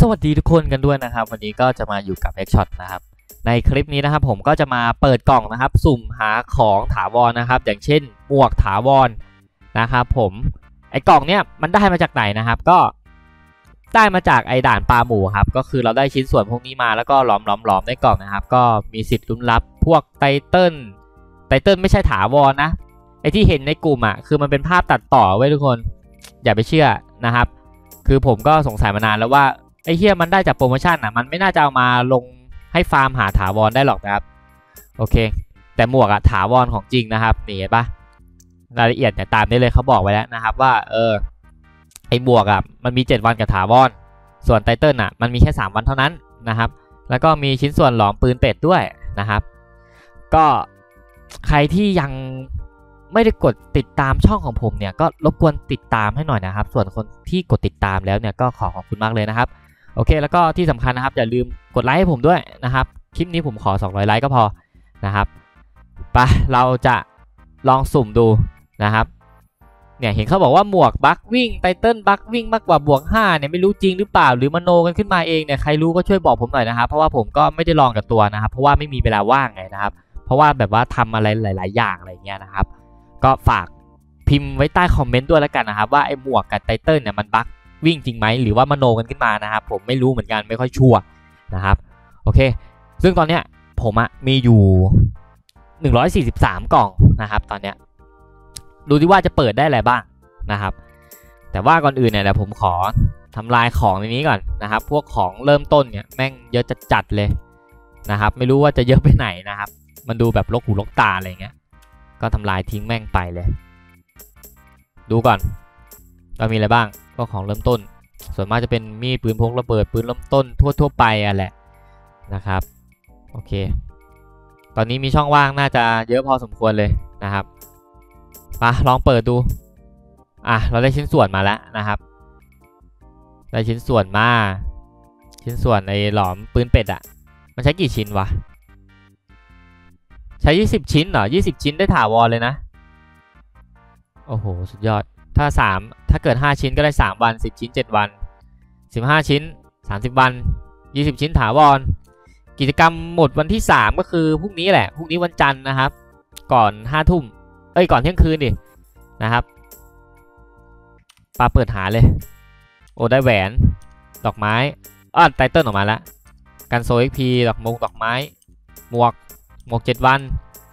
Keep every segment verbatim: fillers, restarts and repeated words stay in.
วัสดีทุกคนกันด้วยนะครับวันนี้ก็จะมาอยู่กับ Xshot นะครับในคลิปนี้นะครับผมก็จะมาเปิดกล่องนะครับสุ่มหาของถาวรนะครับอย่างเช่นหมวกถาวรนะครับผมไอ้กล่องเนี้ยมันได้มาจากไหนนะครับก็ได้มาจากไอ้ด่านปลาหมูครับก็คือเราได้ชิ้นส่วนพวกนี้มาแล้วก็หลอมๆๆในกล่องนะครับก็มีสิทธิ์ลุ้นรับพวกไตเติ้ลไตเติ้ลไม่ใช่ถาวรนะไอ้ที่เห็นในกลุ่มอ่ะคือมันเป็นภาพตัดต่อไว้ทุกคนอย่าไปเชื่อนะครับคือผมก็สงสัยมานานแล้วว่าไอ้เหี้ยมันได้จากโปรโมชั่นอ่ะมันไม่น่าจะเอามาลงให้ฟาร์มหาถาวรได้หรอกนะครับโอเคแต่หมวกอะถาวรของจริงนะครับนี่เห็นปะรายละเอียดเนี่ยตามนี้เลยเขาบอกไว้แล้วนะครับว่าเออไอ้หมวกอะมันมีเจ็ดวันกับถาวรส่วนไตเติ้ลอะมันมีแค่สามวันเท่านั้นนะครับแล้วก็มีชิ้นส่วนหลอมปืนเป็ดด้วยนะครับก็ใครที่ยังไม่ได้กดติดตามช่องของผมเนี่ยก็รบกวนติดตามให้หน่อยนะครับส่วนคนที่กดติดตามแล้วเนี่ยก็ขอขอบคุณมากเลยนะครับโอเคแล้วก็ที่สำคัญนะครับอย่าลืมกดไลค์ให้ผมด้วยนะครับคลิปนี้ผมขอสองร้อยไลค์ก็พอนะครับไปเราจะลองสุ่มดูนะครับเนี่ยเห็นเขาบอกว่าหมวกบัควิ่งไตเติ้ลบัควิ่งมากกว่าบวกห้าเนี่ยไม่รู้จริงหรือเปล่าหรือมโนกันขึ้นมาเองเนี่ยใครรู้ก็ช่วยบอกผมหน่อยนะครับเพราะว่าผมก็ไม่ได้ลองกับตัวนะครับเพราะว่าไม่มีเวลาว่างไงนะครับเพราะว่าแบบว่าทำอะไรหลายๆอย่างอะไรเงี้ยนะครับก็ฝากพิมพ์ไว้ใต้คอมเมนต์ด้วยแล้วกันนะครับว่าไอ้หมวกกับไตเติ้ลเนี่ยมันบัควิ่งจริงไหมหรือว่ามโนกันขึ้นมานะครับผมไม่รู้เหมือนกันไม่ค่อยชัวร์นะครับโอเคซึ่งตอนเนี้ยผมอะมีอยู่หนึ่งร้อยสี่สิบสามกล่องนะครับตอนเนี้ยดูดิว่าจะเปิดได้อะไรบ้างนะครับแต่ว่าก่อนอื่นเนี่ยเดี๋ยวผมขอทำลายของในนี้ก่อนนะครับพวกของเริ่มต้นเนี่ยแม่งเยอะจัดๆเลยนะครับไม่รู้ว่าจะเยอะไปไหนนะครับมันดูแบบลกหูลกตาอะไรเงี้ยก็ทำลายทิ้งแม่งไปเลยดูก่อนเรามีอะไรบ้างก็ของเริ่มต้นส่วนมากจะเป็นมีดปืนพกระเบิดปืนเริ่มต้นทั่วๆไปอ่ะแหละนะครับโอเคตอนนี้มีช่องว่างน่าจะเยอะพอสมควรเลยนะครับมาลองเปิดดูอ่ะเราได้ชิ้นส่วนมาแล้วนะครับได้ชิ้นส่วนมาชิ้นส่วนในหลอมปืนเป็ดอ่ะมันใช้กี่ชิ้นวะใช้ยี่สิบชิ้นเหรอยี่สิบชิ้นได้ถาวรเลยนะโอ้โหสุดยอดถ้าสามถ้าเกิดห้าชิ้นก็ได้สามวันสิบชิ้นเจ็ดวันสิบห้าชิ้นสามสิบวันยี่สิบชิ้นถาวรกิจกรรมหมดวันที่สามก็คือพรุ่งนี้แหละพรุ่งนี้วันจันทร์นะครับก่อนห้าทุ่มเอ้ยก่อนเที่ยงคืนดินะครับปาเปิดหาเลยโอ้ได้แหวนดอกไม้อ้อไตเติ้ลออกมาแล้วกันโซ เอ็ก พี ดอกมงดอกไม้หมวกหมวกเจ็ดวัน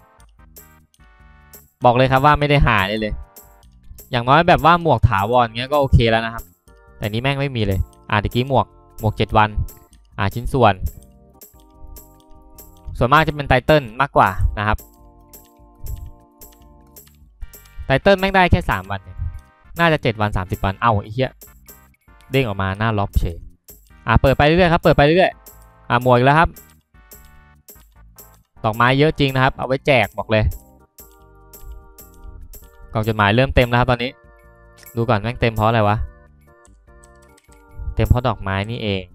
บอกเลยครับว่าไม่ได้หาเลยเลยอย่างน้อยแบบว่าหมวกถาวรเงี้ยก็โอเคแล้วนะครับแต่นี้แม่งไม่มีเลยอ่าตะกี้หมวกหมวกเจ็ดวันอ่าชิ้นส่วนส่วนมากจะเป็นไตเติ้ลมากกว่านะครับไตเติ้ลแม่งได้แค่สามวันเนี่ยน่าจะเจ็ดวันสามสิบวันเอ้าไอ้เหี้ยเด้งออกมาหน้าล็อบเฉยอ่าเปิดไปเรื่อยๆครับเปิดไปเรื่อยๆอ่าหมวกอีกแล้วครับดอกไม้เยอะจริงนะครับเอาไว้แจกบอกเลยกล่องจดหมายเริ่มเต็มแล้วครับตอนนี้ดูก่อนแม่งเต็มเพราะอะไรวะเต็มเพราะดอกไม้นี่เอง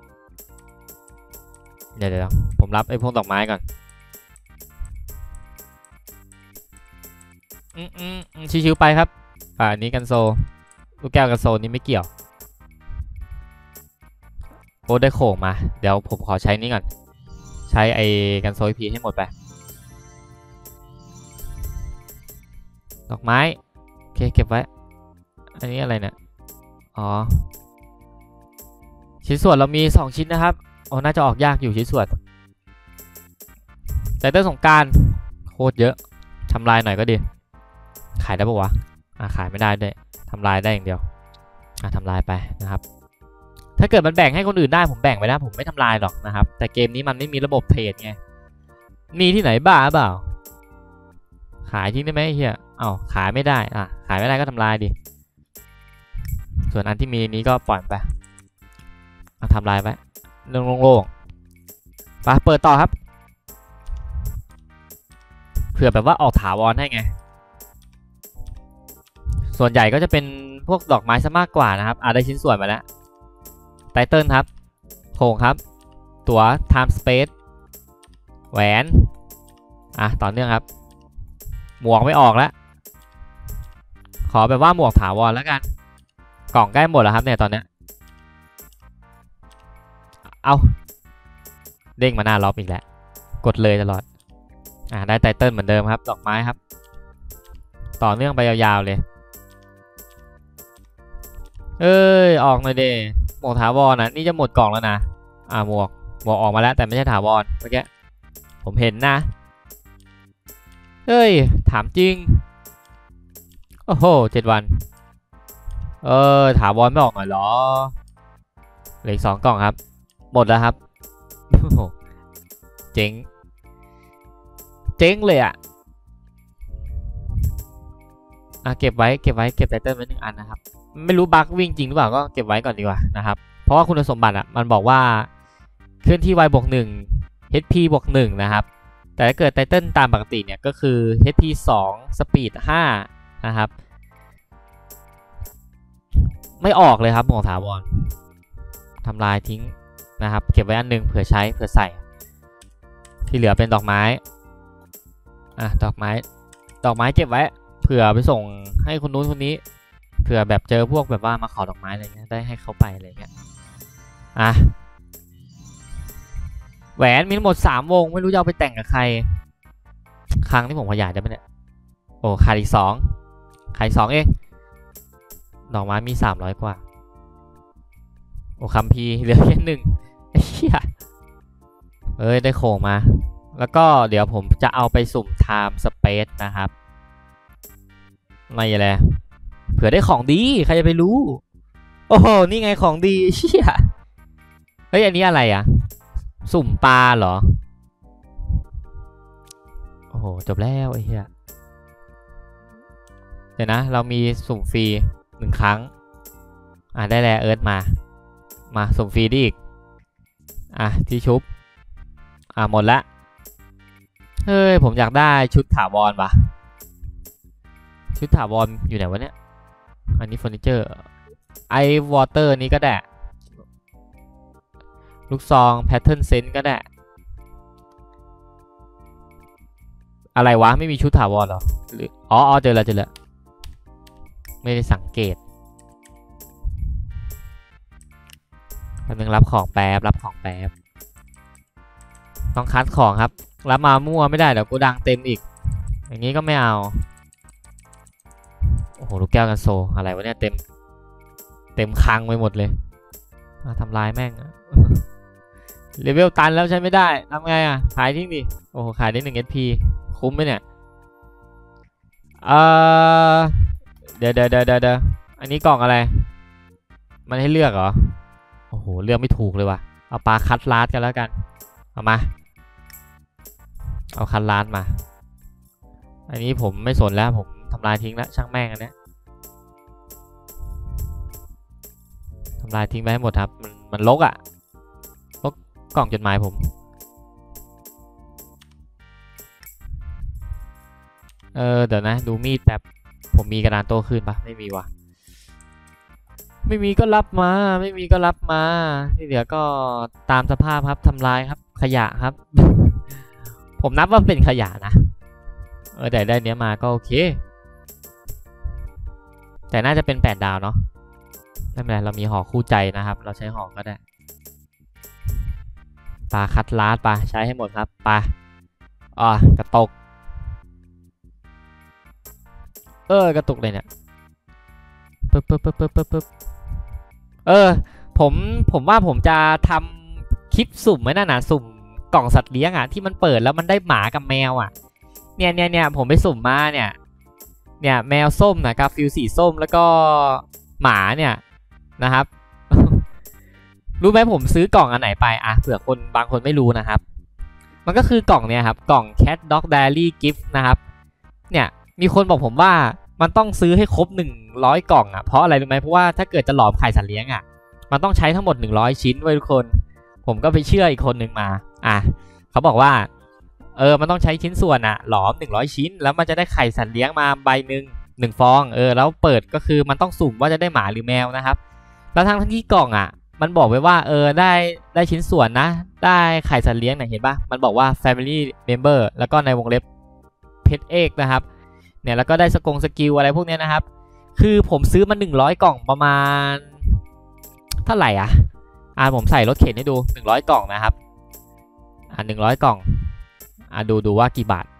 เดี๋ยวเดี๋ยวผมรับไอ้พวกดอกไม้ก่อนอืมอืมชิวๆไปครับอ่าอันนี้กันโซลูกแก้วกันโซนี้ไม่เกี่ยวโอ้ได้โข่งมาเดี๋ยวผมขอใช้นี้ก่อนใช้ไอ้กันโซ อี พี ให้หมดไปดอกไม้โอเคเก็บไว้อันนี้อะไรเนี่ยอ๋อชิ้นส่วนเรามีสองชิ้นนะครับโอ้น่าจะออกยากอยู่ชิ้นส่วนไตเติ้ลสงกรานต์โคตรเยอะทำลายหน่อยก็ดีขายได้ปะวะอ่ะขายไม่ได้ด้วยทำลายได้อย่างเดียวอ่ะทำลายไปนะครับถ้าเกิดมันแบ่งให้คนอื่นได้ผมแบ่งไปนะผมไม่ทำลายหรอกนะครับแต่เกมนี้มันไม่มีระบบเทรดไงมีที่ไหนบ้าเปล่าขายทิ้งได้ไหมเฮียเอ้าขายไม่ได้อ่ะขายไม่ได้ก็ทำลายดิส่วนอันที่มีนี้ก็ปล่อยไปอ่ะทำลายไปเรื่องโล่งๆไปเปิดต่อครับเผื่อแบบว่าออกถาวรให้ไงส่วนใหญ่ก็จะเป็นพวกดอกไม้ซะมากกว่านะครับอ่ะได้ชิ้นส่วนมาแล้วไตเติ้ลครับโคงครับตั๋ว time space แหวนอ่ะต่อเนื่องครับหมวกไม่ออกแล้วขอแบบว่าหมวกถาวรแล้วกันกล่องใกล้หมดแล้วครับเนี่ยตอนเนี้ยเอาเด้งมาหน้าล็อบอีกแล้วกดเลยตลอดอ่าได้ไตเติ้ลเหมือนเดิมครับดอกไม้ครับต่อเนื่องไปยาวๆเลยเอ้ยออกหน่อยเดหมวกถาวรนะนี่จะหมดกล่องแล้วนะอ่าหมวกหมวกออกมาแล้วแต่ไม่ใช่ถาวรเมื่อกี้ผมเห็นนะเฮ้ยถามจริงโอ้โหเจ็ดวันเออถาวรไม่ออกหน่อยเหรอเหลืออีกสองกล่องครับหมดแล้วครับเจ๊งเจ๊งเลยอ่ะอ่ะเก็บไว้เก็บไว้เก็บไตเติ้ลไว้หนึ่งอันนะครับไม่รู้บั๊กวิ่งจริงหรือเปล่าก็เก็บไว้ก่อนดีกว่านะครับเพราะว่าคุณสมบัติอ่ะมันบอกว่าเคลื่อนที่ไวบวกหนึ่ง เอช พี บวกหนึ่งนะครับแต่ถ้าเกิดไตเติ้ลตามปกติเนี่ยก็คือ เอช พี สองสปีดห้านะครับไม่ออกเลยครับของถาวรทำลายทิ้งนะครับเก็บไว้อันหนึ่งเผื่อใช้เผื่อใส่ที่เหลือเป็นดอกไม้อ่ะดอกไม้ดอกไม้เก็บไว้เผื่อไปส่งให้คนนู้นคนนี้เผื่อแบบเจอพวกแบบว่ามาขอดอกไม้อะไรเงี้ยได้ให้เขาไปอะไรเงี้ยอ่ะแหวนมีทั้งหมดสามวงไม่รู้จะเอาไปแต่งกับใครครั้งที่ผมขยายได้ไหมเนี่ยโอ้ขาดอีกสองขาดอีกสองเองดอกไม้มีสามร้อยกว่าโอ้คัมภีร์เหลือแค่หนึ่งไอ้เหี้ยเอ้ยได้โค้งมาแล้วก็เดี๋ยวผมจะเอาไปสุ่ม Time Space นะครับไม่อะไรเผื่อได้ของดีใครจะไปรู้โอ้โหนี่ไงของดีเชี่ยเฮ้ยอันนี้อะไรอ่ะสุ่มปลาเหรอโอ้โหจบแล้วไอ้เหี้ยเดี๋ยวนะเรามีสุ่มฟรีหนึ่งครั้งอ่ะได้แล้วเอิร์ธมามาสุ่มฟรีได้อีกอ่ะที่ชุบอ่ะหมดละเฮ้ยผมอยากได้ชุดถาวรปะชุดถาวรอยู่ไหนวะเนี่ยอันนี้เฟอร์นิเจอร์ไอวอเตอร์นี้ก็ได้ลูกซองแพทเทิร์นเซนก็ได้อะไรวะไม่มีชุดถาวรหรอหรืออ๋อเจอแล้วเจอแล้วไม่ได้สังเกตแป๊บนึงรับของแป๊บรับของแป๊บต้องคัดของครับรับมามั่วไม่ได้เดี๋ยวกูดังเต็มอีกอย่างนี้ก็ไม่เอาโอ้โหลูกแก้วกันโซอะไรวะเนี่ยเต็มเต็มคังไปหมดเลยทำลายแม่งเลเวลตันแล้วใช้ไม่ได้ทำไงอ่ะขายทิ้งดิโอ้โหขายได้หนึ่ง เอช พี คุ้มไหมเนี่ยเออเดี๋ยวเดี๋ยวเดี๋ยวเดี๋ยวอันนี้กล่องอะไรมันให้เลือกเหรอโอ้โหเลือกไม่ถูกเลยว่ะเอาปลาคัดลาดกันแล้วกันเอามาเอาคัดลาดมาอันนี้ผมไม่สนแล้วผมทำลายทิ้งแล้วช่างแม่งอันนี้ทำลายทิ้งไปให้หมดครับมันมันลกอ่ะลกกล่องจดหมายผมเออเดี๋ยวนะดูมีดแป๊บผมมีกระดานโต้ขึ้นปะไม่มีวะไม่มีก็รับมาไม่มีก็รับมาที่เหลือก็ตามสภาพครับทำลายครับขยะครับ ผมนับว่าเป็นขยะนะเออแต่ได้เนี้ยมาก็โอเคแต่น่าจะเป็นแปดดาวเนาะไม่เป็นไรเรามีห่อคู่ใจนะครับเราใช้ห่อก็ได้ปลาคัดลาดปลาใช้ให้หมดครับปลาอ๋อกระตกเออกระตุกเลยเนี่ยปึ๊บปึ๊บปึ๊บปึ๊บปึ๊บปึ๊บเออผมผมว่าผมจะทำคลิปสุ่มไว้น่าหนาสุ่มกล่องสัตว์เลี้ยงอ่ะที่มันเปิดแล้วมันได้หมากับแมวอ่ะเนี่ยเนี่ยเนี่ยผมไปสุ่มมาเนี่ยเนี่ยแมวส้มนะกาฟิลสีส้มแล้วก็หมาเนี่ยนะครับ รู้ไหมผมซื้อกล่องอันไหนไปอ่ะเผื่อคนบางคนไม่รู้นะครับมันก็คือกล่องเนี่ยครับกล่อง Cat Dog Diary Gift นะครับเนี่ยมีคนบอกผมว่ามันต้องซื้อให้ครบหนึ่งร้อยกล่องอ่ะเพราะอะไรรู้ไหมเพราะว่าถ้าเกิดจะหลอมไข่สัตว์เลี้ยงอ่ะมันต้องใช้ทั้งหมดหนึ่งร้อยชิ้นไว้ทุกคนผมก็ไปเชื่ออีกคนหนึ่งมาอ่ะเขาบอกว่าเออมันต้องใช้ชิ้นส่วนอ่ะหลอมหนึ่งร้อยชิ้นแล้วมันจะได้ไข่สัตว์เลี้ยงมาใบหนึ่งหนึ่งฟองเออแล้วเปิดก็คือมันต้องสุ่มว่าจะได้หมาหรือแมวนะครับแล้วทั้งทั้งที่กล่องอ่ะมันบอกไว้ว่าเออได้ได้ชิ้นส่วนนะได้ไข่สัตว์เลี้ยงเนี่ยเห็นปะมันบอกว่า family member แล้วก็ในวงเล็บ pet egg นะครับเนี่ยแล้วก็ได้สกงสกิลอะไรพวกนี้นะครับคือผมซื้อมาหนึ่งร้อยกล่องประมาณเท่าไหร่อ่ะอ่าผมใส่รถเข็นให้ดูหนึ่งร้อยกล่องนะครับอ่าหนึ่งร้อยกล่องอ่าดูดูว่ากี่บาท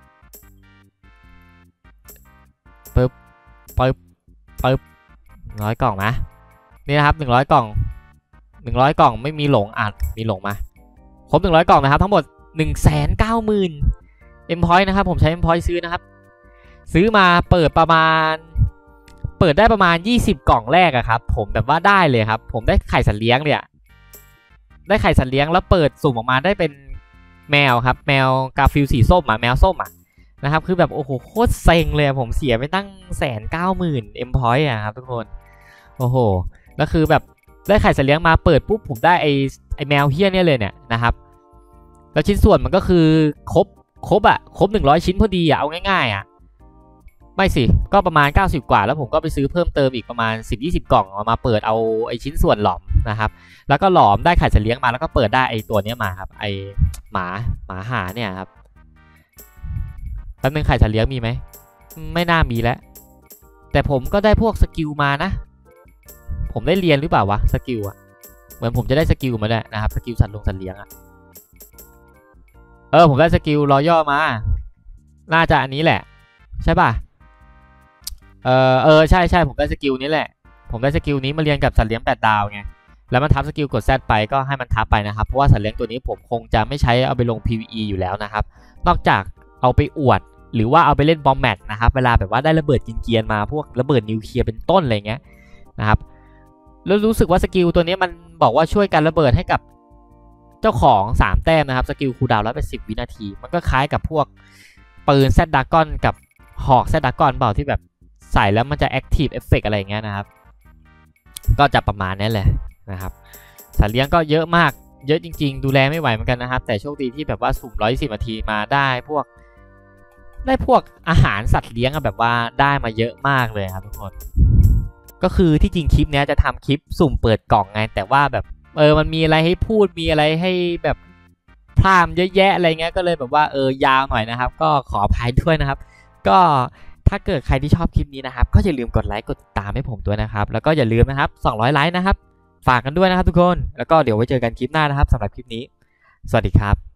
ปึ๊บปึ๊บปึ๊บร้อยกล่องนะนี่นะครับหนึ่งร้อยกล่องหนึ่งร้อยกล่องไม่มีหลงอ่ะมีหลงมาครบหนึ่งร้อยกล่องนะครับทั้งหมดหนึ่งแสนเก้าหมื่นเอ็มพอยต์นะครับผมใช้เอ็มพอยต์ซื้อนะครับซื้อมาเปิดประมาณเปิดได้ประมาณยี่สิบกล่องแรกอะครับผมแบบว่าได้เลยครับผมได้ไข่สัตว์เลี้ยงเนี่ยได้ไข่สัตว์เลี้ยงแล้วเปิดสุ่มออกมาได้เป็นแมวครับแมวกาฟิลสีส้มอ่ะแมวส้มอ่ะนะครับคือแบบโอ้โหโคตรเซ็งเลยผมเสียไปตั้งแสนเก้าหมื่นเอ็มพอยต์อะครับทุกคนโอ้โหแล้วคือแบบได้ไข่สัตว์เลี้ยงมาเปิดปุ๊บผมได้ไอไอแมวเฮี้ยเนี่ยเลยเนี่ยนะครับแล้วชิ้นส่วนมันก็คือครบครบอะครบหนึ่งร้อยชิ้นพอดีอะเอาง่ายๆอะไม่สิก็ประมาณเก้าสิบกว่าแล้วผมก็ไปซื้อเพิ่มเติมอีกประมาณ สิบถึงยี่สิบ กล่องเอามาเปิดเอาไอชิ้นส่วนหลอมนะครับแล้วก็หลอมได้ไข่สัตว์เลี้ยงมาแล้วก็เปิดได้ไอตัวนี้มาครับไอหมาหมาหาเนี่ยครับแป๊บนึงไข่สัตว์เลี้ยงมีไหมไม่น่ามีแล้วแต่ผมก็ได้พวกสกิลมานะผมได้เรียนหรือเปล่าวะสกิลอะเหมือนผมจะได้สกิลมาด้วยนะครับสกิลสัตว์ลงสัตว์เลี้ยงอะเออผมได้สกิลรอย่อมาน่าจะอันนี้แหละใช่ป่ะเออเออใช่ใช่ผมได้สกิลนี้แหละผมได้สกิลนี้มาเรียนกับสัตว์เลี้ยงแปดดาวไงแล้วมันทับสกิลกด Z ไปก็ให้มันทับไปนะครับเพราะว่าสัตว์เลี้ยงตัวนี้ผมคงจะไม่ใช้เอาไปลง พี วี อี อยู่แล้วนะครับนอกจากเอาไปอวดหรือว่าเอาไปเล่นบอมแมทนะครับเวลาแบบว่าได้ระเบิดกินเกียร์มาพวกระเบิดนิวเคลียร์เป็นต้นอะไรเงี้ยนะครับแล้วรู้สึกว่าสกิลตัวนี้มันบอกว่าช่วยการระเบิดให้กับเจ้าของสามแต้มนะครับสกิลคูลดาวน์แล้วเป็นสิบวินาทีมันก็คล้ายกับพวกปืนแซดดากอนกับหอกแซดดากอนเปล่าที่แบบใส่แล้วมันจะแอคทีฟเอฟเฟกต์อะไรเงี้ยนะครับก็จะประมาณนี้แหละนะครับสัตว์เลี้ยงก็เยอะมากเยอะจริงๆดูแลไม่ไหวเหมือนกันนะครับแต่โชคดีที่แบบว่าสุ่มร้อยยี่สิบนาทีมาได้พวกได้พวกอาหารสัตว์เลี้ยงแบบว่าได้มาเยอะมากเลยครับทุกคนก็คือที่จริงคลิปนี้จะทำคลิปสุ่มเปิดกล่องไงแต่ว่าแบบเออมันมีอะไรให้พูดมีอะไรให้แบบพรามเยอะแยะอะไรเงี้ยก็เลยแบบว่าเออยาวหน่อยนะครับก็ขออภัยด้วยนะครับก็ถ้าเกิดใครที่ชอบคลิปนี้นะครับก็อย่าลืมกดไลค์กดติดตามให้ผมด้วยนะครับแล้วก็อย่าลืมนะครับสองร้อยไลค์นะครับฝากกันด้วยนะครับทุกคนแล้วก็เดี๋ยวไว้เจอกันคลิปหน้านะครับสำหรับคลิปนี้สวัสดีครับ